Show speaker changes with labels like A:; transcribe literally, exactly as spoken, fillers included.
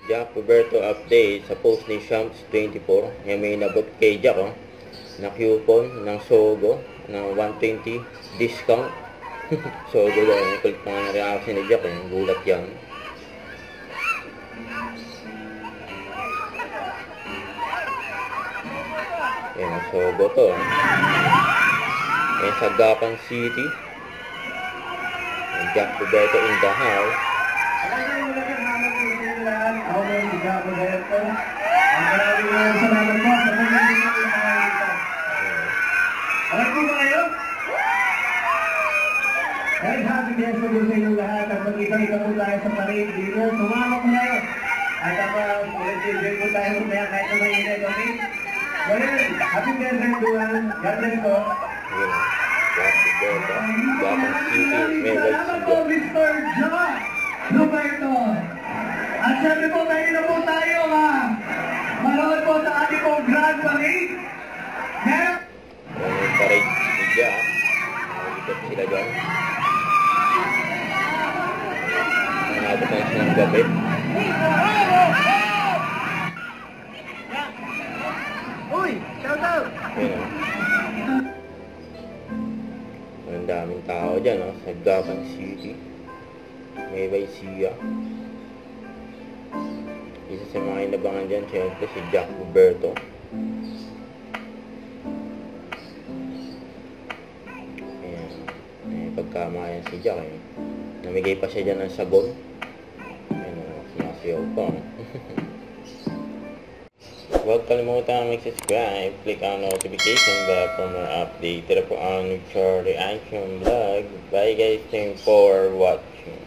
A: Jack Roberto update sa post ni Shams twenty-four. Yan may nabot kay Jack, oh, na coupon ng Sogo ng one twenty discount. Sogo daw, yung kulit na nga reaction ni Jack, eh. Gulat yan. Yan ang Sogo to. Yan sa Gapan City. Jack Roberto in the house.
B: Ako po si Jack Roberto. Ang maraming uh, salamat po sa pagkakas ng mga ito. Alam po ba kayo? And happy day po sa inyong lahat. At mag-iba-iba po tayo sa parade dito. Sumama po kayo. At ako, ulit-ulit po tayo mamaya kahit na mainit. Okay? Well, happy day sa everyone. God bless po.
A: Jack Roberto. Gapan City. Medal
B: Salamat po, Mister Jack Roberto. At sabi po, tayo na po tayo, ha? Manood po sa ating pong Grand Parade. Meron!
A: Yung parade ni Jack. Ikot sila dyan. Nanabot na silang gabi.
B: Uy! Shout out!
A: Ayan. Ang daming tao dyan, oh, sa Gapan City. May Baisia. Isa sa mga inabangan dyan, syempre si Jack Roberto. Ayan. Eh, pagkamayan si Jack, eh. Namigay pa siya dyan ng sabon. Ayan, oh, sinasiyaw pa. Huwag kalimutan mag-subscribe, click ang notification bell for more update. Tira po ang Charlie Action Vlog. Bye guys, thanks for watching.